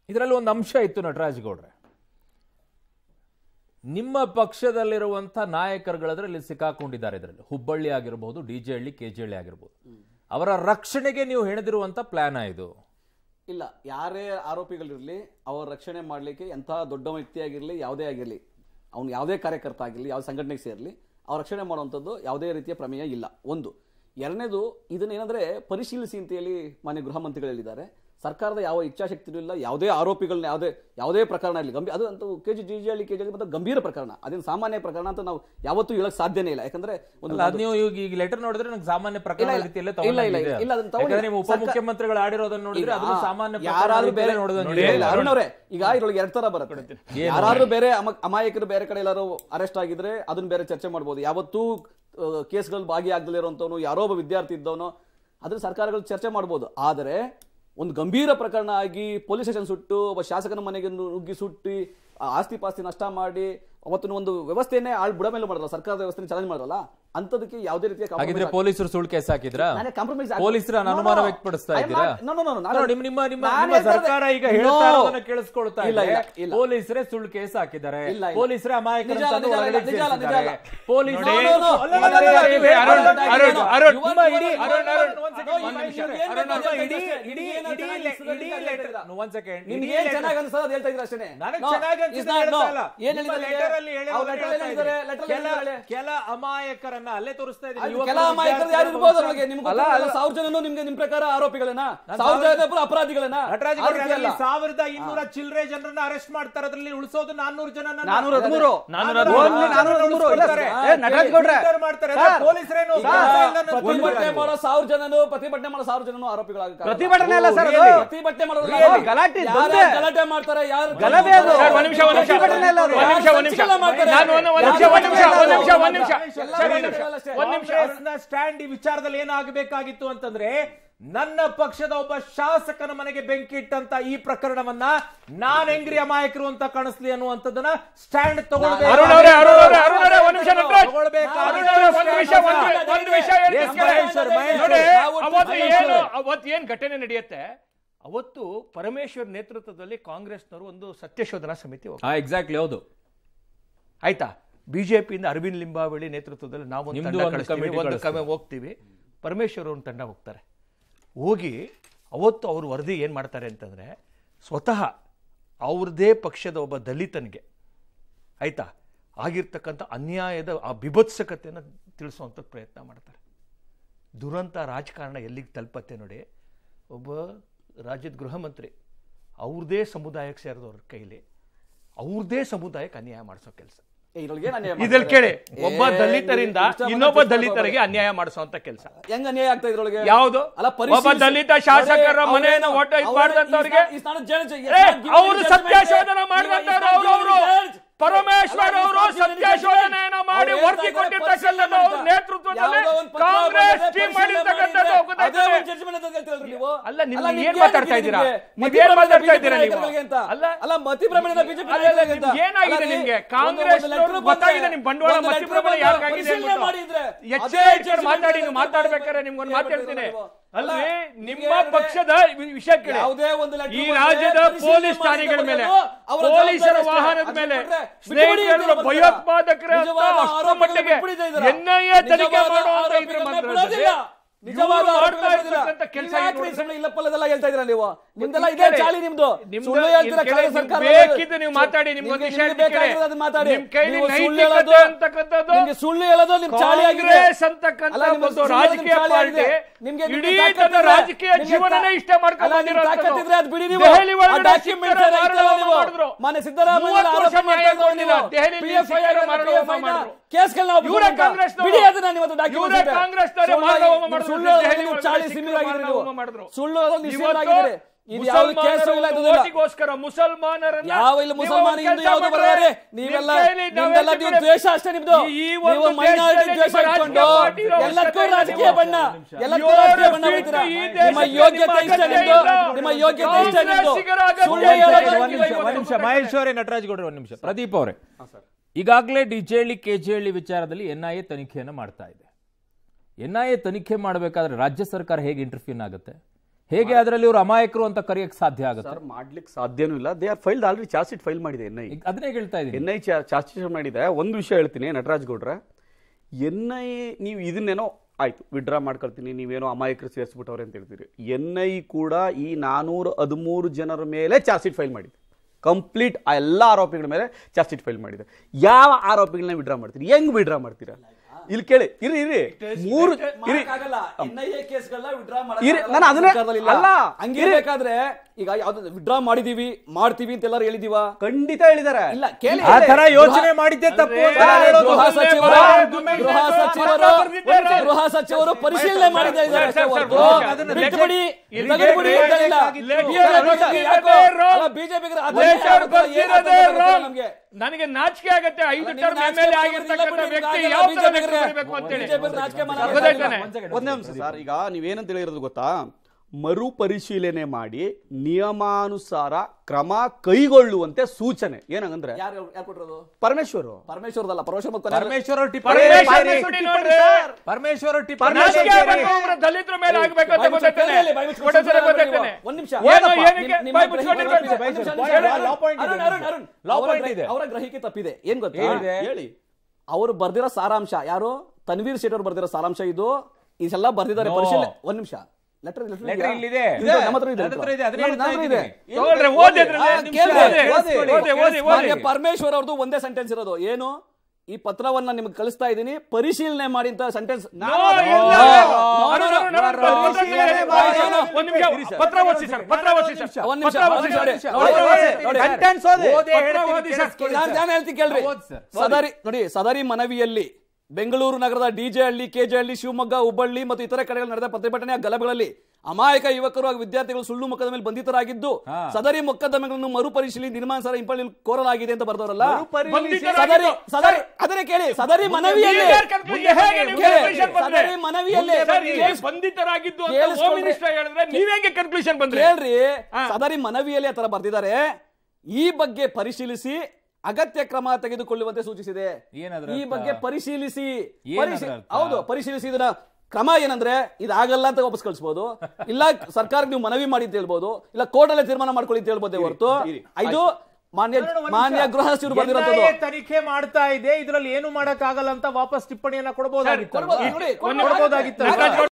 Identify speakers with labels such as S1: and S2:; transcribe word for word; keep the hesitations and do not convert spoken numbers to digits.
S1: ಇದರಲ್ಲಿ ಒಂದು ಅಂಶ ಇತ್ತು ನಟರಾಜ್ ಗೌಡ್ರೆ, ನಿಮ್ಮ ಪಕ್ಷದಲ್ಲಿರುವಂಥ ನಾಯಕರುಗಳದ್ರಲ್ಲಿ ಸಿಕ್ಕಾಕೊಂಡಿದ್ದಾರೆ. ಇದರಲ್ಲಿ ಹುಬ್ಬಳ್ಳಿ ಆಗಿರಬಹುದು, D J Halli, K J Halli ಆಗಿರ್ಬೋದು. ಅವರ ರಕ್ಷಣೆಗೆ ನೀವು ಹೆಣೆದಿರುವಂಥ ಪ್ಲಾನ್ ಇದು?
S2: ಇಲ್ಲ, ಯಾರೇ ಆರೋಪಿಗಳಿರಲಿ ಅವರ ರಕ್ಷಣೆ ಮಾಡಲಿಕ್ಕೆ ಎಂಥ ದೊಡ್ಡ ವ್ಯಕ್ತಿ ಆಗಿರಲಿ, ಯಾವುದೇ ಆಗಿರಲಿ, ಅವ್ನು ಯಾವುದೇ ಕಾರ್ಯಕರ್ತ ಆಗಿರಲಿ, ಯಾವ ಸಂಘಟನೆಗೆ ಸೇರಲಿ, ಅವ್ರ ರಕ್ಷಣೆ ಮಾಡುವಂಥದ್ದು ಯಾವುದೇ ರೀತಿಯ ಪ್ರಮೇಯ ಇಲ್ಲ. ಒಂದು. ಎರಡನೇದು, ಇದನ್ನೇನಂದ್ರೆ ಪರಿಶೀಲಿಸಿ ಅಂತ ಹೇಳಿ ಮಾನ್ಯ ಗೃಹ ಮಂತ್ರಿಗಳು ಹೇಳಿದ್ದಾರೆ. ಸರ್ಕಾರದ ಯಾವ ಇಚ್ಛಾಶಕ್ತಿನೂ ಇಲ್ಲ. ಯಾವುದೇ ಆರೋಪಿಗಳನ್ನ ಯಾವುದೇ ಯಾವುದೇ ಪ್ರಕರಣ ಇರಲಿ, ಗಂಭೀರ ಅದು ಅಂತೂ K G D J Halli K G ಮತ್ತು ಗಂಭೀರ ಪ್ರಕರಣ, ಅದೇನು ಸಾಮಾನ್ಯ ಪ್ರಕರಣ ಅಂತ ನಾವು ಯಾವತ್ತೂ ಹೇಳಕ್ ಸಾಧ್ಯನೇ ಇಲ್ಲ. ಯಾಕಂದ್ರೆ ಒಂದು
S1: ನೀವು ಈಗ ಲೆಟರ್ ನೋಡಿದ್ರೆ ನಂಗೆ ಸಾಮಾನ್ಯ ಪ್ರಕರಣ ರೀತಿಯಲ್ಲೇ
S2: ಇಲ್ಲ ಇಲ್ಲ ಇಲ್ಲ ಅದನ್ನ ತಗೊಂಡು
S1: ನೀವು ಉಪಮುಖ್ಯಮಂತ್ರಿಗಳು ಆಡಿರೋದನ್ನ ನೋಡಿದ್ರೆ ಅದು ಸಾಮಾನ್ಯ
S2: ಯಾರಾದ್ರೂ ಬೇರೆ ಅರುಣ್ ಅವರೇ, ಈಗ ಇದ್ರೊಳಗೆ ಎರಡ್ ತರ ಬರುತ್ತೆ. ಯಾರಾದ್ರೂ ಬೇರೆ ಅಮಾಯಕರು ಬೇರೆ ಕಡೆ ಎಲ್ಲರೂ ಅರೆಸ್ಟ್ ಆಗಿದ್ರೆ ಅದನ್ನ ಬೇರೆ ಚರ್ಚೆ ಮಾಡ್ಬೋದು. ಯಾವತ್ತೂ ಕೇಸ್ಗಳಲ್ಲಿ ಭಾಗಿಯಾಗದಲ್ಲೇ ಇರುವಂತವನು, ಯಾರೋ ಒಬ್ಬ ವಿದ್ಯಾರ್ಥಿ ಇದ್ದವನು, ಅದ್ರ ಸರ್ಕಾರಗಳು ಚರ್ಚೆ ಮಾಡ್ಬೋದು. ಆದರೆ ಒಂದು ಗಂಭೀರ ಪ್ರಕರಣ ಆಗಿ ಪೊಲೀಸ್ ಸ್ಟೇಷನ್ ಸುಟ್ಟು ಒಬ್ಬ ಶಾಸಕನ ಮನೆಗೆ ನುಗ್ಗಿ ಸುಟ್ಟಿ ಆಸ್ತಿ ಪಾಸ್ತಿ ನಷ್ಟ ಮಾಡಿ ಅವತ್ತಿನ ಒಂದು ವ್ಯವಸ್ಥೆಯನ್ನೇ ಆಳ್ ಬುಡ ಮೇಲೆ ಮಾಡಲ್ಲ, ಸರ್ಕಾರದ ವ್ಯವಸ್ಥೆ ಚಾಲೆಂಜ್ ಮಾಡಲ್ಲ. ಅಂತದಕ್ಕೆ ಯಾವುದೇ ರೀತಿಯ
S1: ಪೊಲೀಸರು ಸುಳ್ಳು ಕೇಸ್ ಹಾಕಿದ್ರಾ?
S2: ಕಾಂಪ್ರಮೈಸ್
S1: ಪೊಲೀಸರ ಅನುಮಾನ ವ್ಯಕ್ತಪಡಿಸ್ತಾ ಇದ್ದೀರಾ? ನಿಮ್ಮ ನಿಮ್ಮ ಸರ್ಕಾರ ಈಗ ಹೇಳ್ತಾ ಇರೋದನ್ನ ಕೇಳಿಸ್ಕೊಳ್ತಾ ಇಲ್ಲ. ಪೊಲೀಸರೇ ಸುಳ್ಳು ಕೇಸ್ ಹಾಕಿದ್ದಾರೆ, ಪೊಲೀಸರೇ ಅಮಾಯಕರು ಪೊಲೀಸ್ ಒಂದ್ ಸೆಕೆಂಡ್
S2: ಚೆನ್ನಾಗಿ ಅನ್ಸೋದು ಹೇಳ್ತಾ ಇದ್ರ ಅಷ್ಟೇ.
S1: ಕೆಲ ಅಮಾಯಕರನ್ನ ಅಲ್ಲೇ ತೋರಿಸ್ತಾ ಇದ್ದೀವಿ.
S2: ಕೆಲ ಅಮಾಯಕರು ಯಾರು ಇರ್ಬೋದು ನಮಗೆ, ನಿಮ್ಗೆ ಸಾವಿರ ಜನ ನಿಮ್ಗೆ ನಿಮ್ ಪ್ರಕಾರ ಆರೋಪಿಗಳನ್ನ, ಸಾವಿರ ಜನ ಅಪರಾಧಿಗಳನ್ನ.
S1: ಸಾವಿರದ ಇನ್ನೂರ ಚಿಲ್ಲರೆ ಜನರನ್ನ ಅರೆಸ್ಟ್ ಮಾಡ್ತಾರೆ, ಅದರಲ್ಲಿ ಉಳಿಸೋದು ನಾನ್ನೂರು ಜನ
S2: ಪ್ರತಿಭಟನೆ ಮಾಡೋ ಸಾವಿರ ಜನನು ಪ್ರತಿಭಟನೆ ಮಾಡೋ ಸಾವಿರ ಜನನು ಆರೋಪಿಗಳಾಗ
S3: ಪ್ರತಿಭಟನೆ ಅಲ್ಲ ಸರ್,
S2: ಪ್ರತಿಭಟನೆ ಮಾಡೋದು
S3: ಗಲಾಟೆ
S2: ಗಲಾಟೆ ಮಾಡ್ತಾರೆ. ಯಾರು
S3: ಗಲಭೆ ಅದು? ಒಂದ್ ನಿಮಿಷ ಒಂದ್ ನಿಮಿಷ ಒಂದ್ ನಿಮಿಷ ನಾನು ಒಂದ್ ನಿಮಿಷ ಒಂದ್ ನಿಮಿಷ ಒಂದ್ ನಿಮಿಷ ಒಂದ್ ನಿಮಿಷ
S1: ಒಂದ್ ನಿಮಿಷ ಸ್ಟ್ಯಾಂಡ್ ಈ ವಿಚಾರದಲ್ಲಿ ಏನಾಗಬೇಕಾಗಿತ್ತು ಅಂತಂದ್ರೆ, ನನ್ನ ಪಕ್ಷದ ಒಬ್ಬ ಶಾಸಕನ ಮನೆಗೆ ಬೆಂಕಿ ಇಟ್ಟಂತ ಈ ಪ್ರಕರಣವನ್ನ ನಾನ್ ಹೆಂಗ್ರಿ ಅಮಾಯಕರು ಅಂತ ಕಾಣಿಸ್ಲಿ ಅನ್ನುವಂಥದ್ದನ್ನ ಸ್ಟ್ಯಾಂಡ್ ತಗೊಳ್ಬೇಕು.
S3: ಅವತ್ತು ಏನ್ ಘಟನೆ ನಡೆಯುತ್ತೆ, ಅವತ್ತು ಪರಮೇಶ್ವರ್ ನೇತೃತ್ವದಲ್ಲಿ ಕಾಂಗ್ರೆಸ್ನವರು ಒಂದು ಸತ್ಯಶೋಧನಾ ಸಮಿತಿ
S1: ಎಕ್ಸಾಕ್ಟ್ಲಿ ಹೌದು
S3: ಆಯ್ತಾ. ಬಿಜೆಪಿಯಿಂದ ಅರವಿಂದ್ ಲಿಂಬಾವಳಿ ನೇತೃತ್ವದಲ್ಲಿ ನಾವು ಒಂದು ಹೋಗ್ತೀವಿ, ಪರಮೇಶ್ವರ್ ಒಂದು ತಂಡ ಹೋಗ್ತಾರೆ. ಹೋಗಿ ಅವತ್ತು ಅವರು ವರದಿ ಏನು ಮಾಡ್ತಾರೆ ಅಂತಂದರೆ, ಸ್ವತಃ ಅವ್ರದ್ದೇ ಪಕ್ಷದ ಒಬ್ಬ ದಲಿತನಿಗೆ ಆಯ್ತಾ ಆಗಿರ್ತಕ್ಕಂಥ ಅನ್ಯಾಯದ ಆ ಬಿಭತ್ಸಕತೆಯನ್ನು ತಿಳಿಸುವಂಥ ಪ್ರಯತ್ನ ಮಾಡ್ತಾರೆ. ದುರಂತ ರಾಜಕಾರಣ ಎಲ್ಲಿಗೆ ತಲುಪತ್ತೆ ನೋಡಿ. ಒಬ್ಬ ರಾಜ್ಯದ ಗೃಹ ಮಂತ್ರಿ ಅವ್ರದೇ ಸಮುದಾಯಕ್ಕೆ ಸೇರಿದವ್ರ ಕೈಲಿ ಅವ್ರದೇ ಸಮುದಾಯಕ್ಕೆ ಅನ್ಯಾಯ ಮಾಡಿಸೋ ಕೆಲಸ ಇದ್ರಲ್ಲಿ ಕೇಳಿ. ಒಬ್ಬ ದಲಿತರಿಂದ ಇನ್ನೊಬ್ಬ ದಲಿತರಿಗೆ ಅನ್ಯಾಯ ಮಾಡಿಸುವಂತ ಕೆಲಸ
S2: ಹೆಂಗ್ ಅನ್ಯಾಯ ಆಗ್ತಾ ಇದ್ರೊಳಗೆ?
S3: ಯಾವುದು? ಒಬ್ಬ ದಲಿತ ಶಾಸಕರ ಮನೆಯನ್ನು ಓಟ ಇದು ಮಾಡಿದಂತವ್ರಿಗೆ ಅವರು ಸತ್ಯಶೋಧನ ಮಾಡಿದಂತವ್ರು ಅವರು ಪರಮೇಶ್ವರ್ ಅವರು ಸತ್ಯಶೋಧನೆಯನ್ನ ಮಾಡಿ ವರದಿ ಕೊಟ್ಟಿರ್ತಕ್ಕಂಥದ್ದು ಅವ್ರ ನೇತೃತ್ವದಲ್ಲಿ ಕಾಂಗ್ರೆಸ್ ಟೀಮ್ ಮಾಡಿರ್ತಕ್ಕಂಥದ್ದು. ಅಲ್ಲ, ನೀವು ಏನ್ ಮಾತಾಡ್ತಾ ಇದ್ದೀರಾ? ನೀವೇನ್ ಮಾತಾಡ್ತಾ ಇದ್ದೀರಾ ನೀವು? ಅಲ್ಲ
S2: ಅಲ್ಲ ಮತಿಭ್ರಮಣದ ಬಿಜೆಪಿ
S3: ಏನಾಗಿದೆ ನಿಮ್ಗೆ? ಕಾಂಗ್ರೆಸ್ ಗೊತ್ತಾಗಿದೆ ನಿಮ್ ಬಂಡವಾಳ ಮತಿಭ್ರಮಣ ಯಾಕಾಗಿದೆ ಎಚ್ಚರಿಕೆ ಮಾತಾಡಿ. ನೀವು ಮಾತಾಡ್ಬೇಕಾದ್ರೆ ನಿಮ್ಗೊಂದು ಮಾತಾಡ್ತೀನಿ ಅಲ್ವೇ, ನಿಮ್ಮ ಪಕ್ಷದ ವಿಷಯ ಕೇಳಿ. ಈ ರಾಜ್ಯದ ಪೊಲೀಸ್ ಠಾಣೆಗಳ ಮೇಲೆ, ಪೊಲೀಸರ ವಾಹನದ ಮೇಲೆ ಸ್ನೇಹಿತರು ಭಯೋತ್ಪಾದಕರ ಅಷ್ಟರ ಮಟ್ಟಿಗೆ ಎನ್ ಐ ಎ ತನಿಖೆ ಮಾಡುವಂತ ಇದ್ರ ಮಾತ್ರ ಬೇಕಿದ್ದು ನೀವು ಮಾತಾಡಿ. ನಿಮ್ಗೊಂದು ವಿಷಯ ನಿಮ್ ಕೈಲಿ ನೈತಿಕತೆ ಅಂತಕ್ಕಂಥದ್ದು ಕಾಂಗ್ರೆಸ್ ಅಂತಕ್ಕಂಥ ಒಂದು ರಾಜಕೀಯ ಪಾರ್ಟಿ ಇಡೀ ತನ್ನ ರಾಜಕೀಯ ಜೀವನನೇ ಇಷ್ಟ ಮಾಡ್ಕೊಂಡು ದೆಹಲಿ ಒಳಗಡೆ ಮಾಡಿದ್ರು. ಮೂವತ್ತು ವರ್ಷ ನ್ಯಾಯ ಕೊಡಲಿಲ್ಲ, ದೆಹಲಿ ಇವರೇ ಕಾಂಗ್ರೆಸ್ ಇವರೇ ಕಾಂಗ್ರೆಸ್ ಗೋಸ್ಕರ ಮುಸಲ್ಮಾನರನ್ನ
S2: ಯಾವ ಇಲ್ಲಿ ಮುಸಲ್ಮಾನ ಹಿಂದೂ ಯಾವುದು ಬರೋರೆ ನೀವೆಲ್ಲ ನಿಮ್ದೆಲ್ಲ ನೀವು ದ್ವೇಷ ಅಷ್ಟೇ. ನಿಮ್ದು ನೀವು ಮೈನಾರಿಟಿ ದ್ವೇಷ ಇಟ್ಕೊಂಡು ಎಲ್ಲಕ್ಕೂ ರಾಜಕೀಯ ಬಣ್ಣ ಎಲ್ಲಕ್ಕೂ ರಾಜಕೀಯ ಬಣ್ಣ ಬಿಡ್ತೀರಾ. ನಿಮ್ಮ ಯೋಗ್ಯತೆ ಇಷ್ಟ ನಿಮ್ದು, ನಿಮ್ಮ ಯೋಗ್ಯತೆ ಇಷ್ಟ ನಿಮ್ದು.
S1: ಒಂದ್ ನಿಮಿಷ ಮಹೇಶ್ ಅವರೇ, ನಟರಾಜ್ ಗೌಡ್ರೆ ಒಂದ್ ನಿಮಿಷ. ಪ್ರದೀಪ್ ಅವರೇ, ಈಗಾಗಲೇ D J Halli K J Halli ವಿಚಾರದಲ್ಲಿ ಎನ್ ಐ ಎ ತನಿಖೆಯನ್ನು ಮಾಡ್ತಾ ಇದೆ. ಎನ್ ಐ ಎ ತನಿಖೆ ಮಾಡಬೇಕಾದ್ರೆ ರಾಜ್ಯ ಸರ್ಕಾರ ಹೇಗೆ ಇಂಟರ್ಫ್ಯೂನ್ ಆಗುತ್ತೆ? ಹೇಗೆ ಅದರಲ್ಲಿ ಇವರು ಅಮಾಯಕರು ಅಂತ ಕರೆಯಕ್ಕೆ ಸಾಧ್ಯ ಆಗುತ್ತೆ?
S4: ಸರ್ ಮಾಡ್ಲಿಕ್ಕೆ ಸಾಧ್ಯನೂ ಇಲ್ಲ. They are filed already charge sheet file ಮಾಡಿದೆ ಎನ್ ಐ.
S1: ಅದನ್ನೇ ಹೇಳ್ತಾ ಇದ್ದೀನಿ.
S4: ಎನ್ ಐ ಚಾರ್ಜ್ ಶೀಟ್ ಮಾಡಿದೆ. ಒಂದು ವಿಷಯ ಹೇಳ್ತೀನಿ ನಟರಾಜ್ ಗೌಡ್ರೆ, ಎನ್ ಐ ನೀವು ಇದನ್ನೇನೋ ಆಯ್ತು ವಿಡ್ರಾ ಮಾಡ್ಕೊಳ್ತೀನಿ, ನೀವೇನೋ ಅಮಾಯಕರು ಸೇರಿಸ್ಬಿಟ್ಟವ್ರೆ ಅಂತ ಹೇಳ್ತೀರಿ. ಎನ್ ಐ ಕೂಡ ಈ ನಾನೂರ ಹದಿಮೂರು ಜನರ ಮೇಲೆ ಚಾರ್ಜ್ ಶೀಟ್ ಫೈಲ್ ಮಾಡಿದೆ. ಕಂಪ್ಲೀಟ್ ಆ ಎಲ್ಲ ಆರೋಪಿಗಳ ಮೇಲೆ ಚಾರ್ಜ್ ಶೀಟ್ ಫೈಲ್ ಮಾಡಿದೆ. ಯಾವ ಆರೋಪಿಗಳನ್ನ ವಿಡ್ರಾ ಮಾಡ್ತೀರಿ? ಹೆಂಗ್ ವಿಡ್ರಾ ಮಾಡ್ತೀರಾ? ಇಲ್ಲಿ ಕೇಳಿ, ಇರಿ ಇರಿ ಮೂರು ಇರಿ ನಾನು ಅದನ್ನೇ ಅಲ್ಲ
S2: ಹಂಗಿರ್ಬೇಕಾದ್ರೆ ಈಗ ಯಾವ್ದು ವಿಡ್ರಾ ಮಾಡಿದೀವಿ ಮಾಡ್ತೀವಿ ಅಂತ ಎಲ್ಲರೂ ಹೇಳಿದೀವ?
S4: ಖಂಡಿತ ಹೇಳಿದಾರೆ.
S2: ಇಲ್ಲ ಕೇಳಿ,
S1: ಆ ತರ ಯೋಚನೆ ಮಾಡಿದ್ದೆ ತಪ್ಪು ಅಂತ ಹೇಳೋದು.
S2: ಗೃಹ ಸಚಿವರು ಗೃಹ ಸಚಿವರು ಗೃಹ ಸಚಿವರು ಪರಿಶೀಲನೆ ಮಾಡಿದ್ದಾರೆ.
S3: ನನಗೆ ನಾಚಿಕೆ ಆಗತ್ತೆ. ಐದು ಟರ್ಮ್ ಎಂ ಎಲ್ ಎ ಆಗಿರ್ತಕ್ಕಂಥ ವ್ಯಕ್ತಿ ಯಾವ ತರ ಬೇಕು ಅಂತ ಹೇಳಿ
S4: ಒಂದೇ ಅಂಶ ಸರ್. ಈಗ ನೀವೇನಂತ ಹೇಳಿರೋದು ಗೊತ್ತಾ? ಮರುಪರಿಶೀಲನೆ ಮಾಡಿ ನಿಯಮಾನುಸಾರ ಕ್ರಮ ಕೈಗೊಳ್ಳುವಂತೆ ಸೂಚನೆ. ಏನಂದ್ರೆ ಪರಮೇಶ್ವರ್
S2: ಪರಮೇಶ್ವರದಲ್ಲ ಪರಮೇಶ್ವರ
S1: ಪರಮೇಶ್ವರ ಪರಮೇಶ್ವರ
S3: ದಲಿತರ ಮೇಲೆ ಆಗಬೇಕು.
S2: ಒಂದ್ ನಿಮಿಷ ಅವರ ಗ್ರಹಿಕೆ ತಪ್ಪಿದೆ. ಏನ್ ಗೊತ್ತಾ ಹೇಳಿ, ಅವರು ಬರ್ದಿರೋ ಸಾರಾಂಶ, ಯಾರು ತನ್ವೀರ್ ಸೇಠ್ ಅವರು ಬರ್ದಿರೋ ಸಾರಾಂಶ ಇದು. ಇದೆಲ್ಲ ಬರ್ದಿದ್ದಾರೆ ಪರಿಶೀಲನೆ. ಒಂದ್ ನಿಮಿಷ ಪರಮೇಶ್ವರ್ ಅವ್ರದ್ದು ಒಂದೇ ಸೆಂಟೆನ್ಸ್ ಇರೋದು. ಏನು? ಈ ಪತ್ರವನ್ನ ನಿಮ್ಗೆ ಕಳಿಸ್ತಾ ಇದ್ದೀನಿ, ಪರಿಶೀಲನೆ ಮಾಡಿ ಅಂತ ಸೆಂಟೆನ್ಸ್. ಸದರಿ ನೋಡಿ, ಸದರಿ ಮನವಿಯಲ್ಲಿ ಬೆಂಗಳೂರು ನಗರದ ಡಿಜೆ ಹಳ್ಳಿ, ಕೆಜೆ ಹಳ್ಳಿ, ಶಿವಮೊಗ್ಗ, ಹುಬ್ಬಳ್ಳಿ ಮತ್ತು ಇತರೆ ಕಡೆಗಳಲ್ಲಿ ನಡೆದ ಪ್ರತಿಭಟನೆಯ ಗಲಭೆಗಳಲ್ಲಿ ಅಮಾಯಕ ಯುವಕರು ಹಾಗೂ ವಿದ್ಯಾರ್ಥಿಗಳು ಸುಳ್ಳು ಮೊಕದ್ದಮೆ ಬಂಧಿತರಾಗಿದ್ದು ಸದರಿ ಮೊಕದ್ದಮೆಗಳನ್ನು ಮರುಪರಿಶೀಲನೆ ನಿರ್ಮಾಣಸಾರ ಹಿಂಪಡೆಯಲು ಕೋರಲಾಗಿದೆ ಅಂತ ಬರೆದವರಲ್ಲ. ಸದರಿ ಸದರಿ ಅದನ್ನೇ ಕೇಳಿ, ಸದರಿ ಮನವಿಯಲ್ಲಿ ಸದರಿ ಮನವಿಯಲ್ಲಿ
S3: ಬಂಧಿತರಾಗಿದ್ದು
S2: ಕೇಳ್ರಿ, ಸದರಿ ಮನವಿಯಲ್ಲಿ ಆತರ ಬರ್ದಿದ್ದಾರೆ. ಈ ಬಗ್ಗೆ ಪರಿಶೀಲಿಸಿ ಅಗತ್ಯ ಕ್ರಮ ತೆಗೆದುಕೊಳ್ಳುವಂತೆ ಸೂಚಿಸಿದೆ. ಈ ಬಗ್ಗೆ ಪರಿಶೀಲಿಸಿ ಹೌದು ಪರಿಶೀಲಿಸಿ ಇದನ್ನ ಕ್ರಮ ಏನಂದ್ರೆ ಇದಾಗಲ್ಲ ಅಂತ ವಾಪಸ್ ಕಳಿಸಬಹುದು, ಇಲ್ಲ ಸರ್ಕಾರಕ್ಕೆ ನೀವು ಮನವಿ ಮಾಡಿ ಅಂತ ಹೇಳ್ಬೋದು, ಇಲ್ಲ ಕೋರ್ಟ್ ಅಲ್ಲೇ ತೀರ್ಮಾನ ಮಾಡ್ಕೊಳ್ಳಿ ಅಂತ ಹೇಳ್ಬೋದೇ ಹೊರತು ಇದು ಮಾನ್ಯ ಮಾನ್ಯ ಗೃಹ ಸಚಿವರು ಬಂದಿರೋದು
S1: ತನಿಖೆ ಮಾಡ್ತಾ ಇದೆ, ಇದರಲ್ಲಿ ಏನು ಮಾಡಕ್ ಆಗಲ್ಲ ಅಂತ ವಾಪಸ್ ಟಿಪ್ಪಣಿಯನ್ನ ಕೊಡಬಹುದಾಗಿತ್ತು.